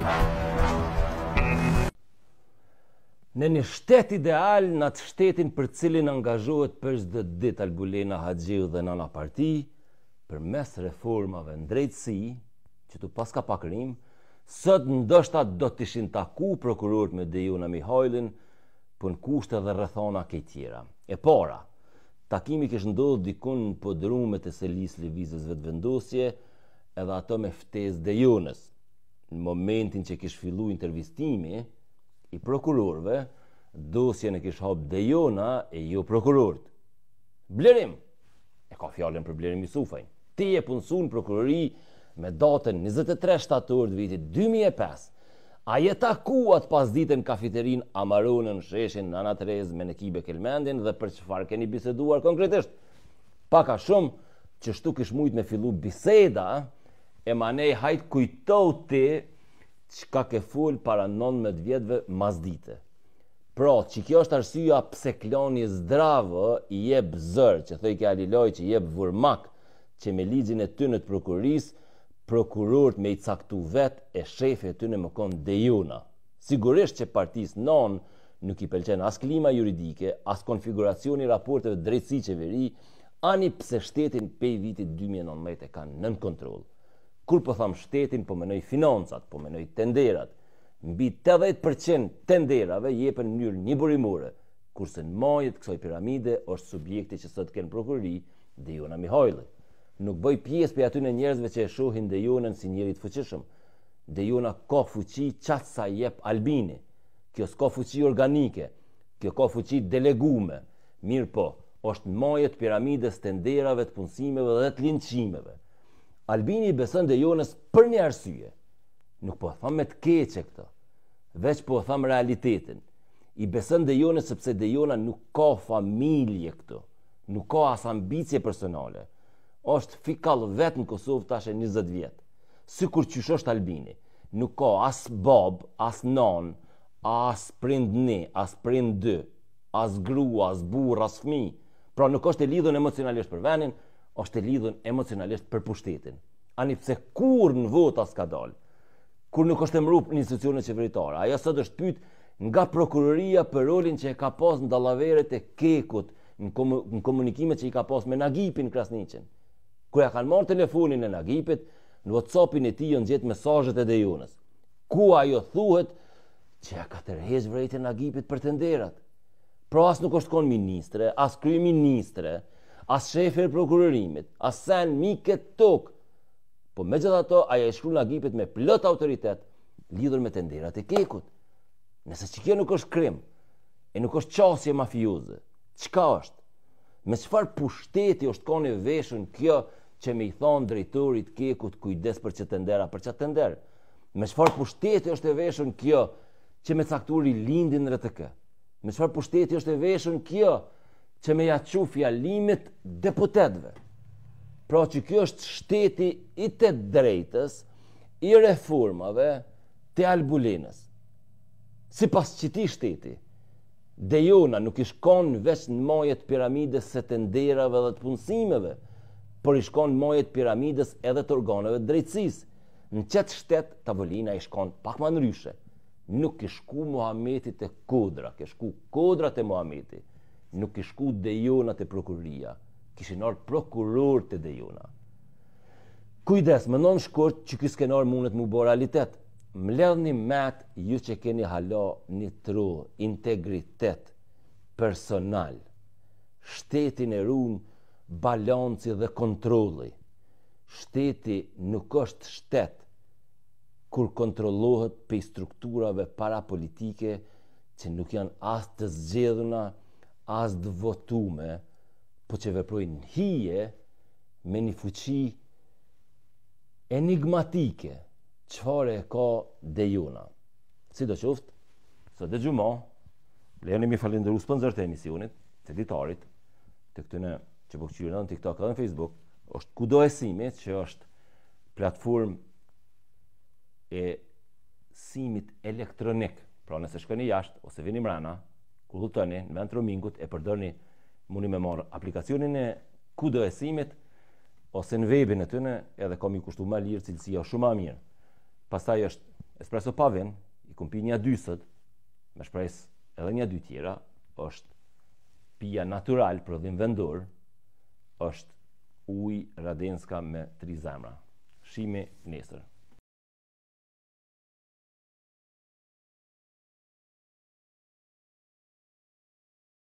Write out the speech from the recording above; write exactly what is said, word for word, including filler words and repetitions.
Në një shtet ideal, në atë shtetin për cilin angazhohet për çdo ditë Albulena Haxhiu dhe Nana Parti, përmes reformave në drejtësi, që tu paska pak rim, sot ndoshta do të ishin taku prokurorët me Dejona Mihajlin, për në kushte dhe rrethana këtij tjera. E para, takimi kishte ndodhur dikun në podrumet e Selis Lëvizjes Vetëvendosje, edhe ato me ftesë Dejonës. Në momentin që kishte filluar intervistimi i prokurorëve, dosjen e kishte hap Dejona e jo prokurorët. Blerim, e ka fjalën për Blerim Jusufaj. Ti e punësuar në prokurori me datën njëzet e tre shtator të vitit dy mijë e pesë. A je takuat pas ditën në kafeterin Amaronën, sheshin Nana Terez me Nekibe Kelmendin dhe për çfarë keni biseduar konkretisht? Paka shumë që shtu kish mujt me fillu biseda, e manej hajt kujtoj ti çka ke fol para nëntëmbëdhjetë vjetëve masdite. Pra, që kjo është arsyeja pse klani Zdravë i jep zër, që thoj ke Aliloj që i jep vurmak, që me ligjin e tyne të prokurisë, prokurorët me i caktu vet e shefi e tyne më konë Dejona. Sigurisht që partisë non nuk i pëlqen as klima juridike, as konfiguracioni raporteve drejtësi qeveri, ani pse shtetin pej vitit dy mijë e nëntëmbëdhjetë e kanë nën kontroll. Kur po tham shtetin, po menoj financat, po menoj tenderat. Mbi tetëdhjetë përqind tenderave jepen në mënyrë njëburimore, kurse në majët kësaj piramide është subjekti që sot kënë prokurori, Dejona Mihajli. Nuk bëj pjesë për atyre njerëzve që e shohin Dejonën si njëri të fuqishëm. Dejona ka fuqi qatë sa jep Albini. Kjo s'ka fuqi organike, kjo ka fuqi delegume. Mirë po, është në majët piramides tenderave të punësimeve dhe të linçimeve. Albini beson Dejonës për një arsye. Nuk po tham me të keqe këtë, veç po tham realitetin. I beson Dejonës sepse Dejona nuk ka familje këtu, nuk ka as ambicie personale. Është fikall vetë në Kosovë tash e njëzet vjetë. Sikur qysh është Albini, nuk ka as bab, as nan, as prind një, as prind dy, as grua, as burr, as fëmijë. Pra nuk është e lidhur emocionalisht për vendin, është e lidhur emocionalisht për pushtetin. Ani pse kur në vota s'ka dalë, kur nuk është emëruar në institucionet qeveritare. Ajo sot është pyet nga prokuroria për rolin që e ka pas në dallaveret e Kekut, në, kom në komunikimet që i ka pas me Nagipin Krasniqin. Kur ja kanë marrë telefonin e Nagipit, në WhatsAppin e tij janë gjetë mesazhet e Dejonës. Ku ajo thuhet që ja ka tërheq vërejtën Nagipit për tenderat. Pra as nuk është kon ministre, as kryeministre, as shefi i prokurorimit, as sen mike tok. Po megjithatë ajo e shkruan Nagipit me plot autoritet lidhur me tenderat e Kekut. Nëse që kjo nuk është krim, e nuk është qasje mafioze, çka është? Me çfarë pushteti është kanë veshën kjo që me i thonë drejtorit Kekut kujdes për që tendera, për që tender? Me çfarë pushteti është e veshën kjo që me cakturi lindin R T K? Me çfarë pushteti është e veshën kjo që me ja çu fjalimit deputetëve? Pra që kjo është shteti i të drejtës, i reformave të Albulenës. Si pas qëti shteti, Dejona nuk i shkon veç në majet piramides së tenderave dhe të punësimeve, por i shkon në majet piramides edhe të organeve të drejtësisë. Në qëtë shtet, tavolina i shkon pak më ndryshe. Nuk i shku Muhameti të kodra, ke shku kodra të Muhameti. Nuk i shku Dejona të prokuroria, kishin orë prokuror të Dejona. Kujdes, më non shkurt që ky skenar mundet mu bo realitet. Mbledhni met ju që keni hala një tru, integritet personal. Shtetin e runë balanci dhe kontrolli. Shteti nuk është shtet kur kontrollohet pe strukturave parapolitike që nuk janë as të zgjedhuna, as të votume, po që veprojnë hije me një fuqi enigmatike. Çfarë e ka Dejona? Si do qoftë, sot dhe gjuma, lejoni mi falenderu sponsorët e emisionit, të editarit, të këtëne që po këqyrë në TikTok dhe në Facebook, është Kudo e Simit, që është platform e simit elektronik. Pra nëse shkoni jashtë, ose vini mrena, kullutoni, në vend të romingut, e përdërni, mundi me marë aplikacionin e Kudo e Simit, ose në webin e tëne, edhe kam i kushtu ma lirë, cilësia shumë ma mirë. Pastaj është espresso pa vin, i kum pi një dy sot, me shpresë edhe një dy tjera, është pija natural prodhim vendor, është ujë Radenska me tri zemra. Shimi nesër.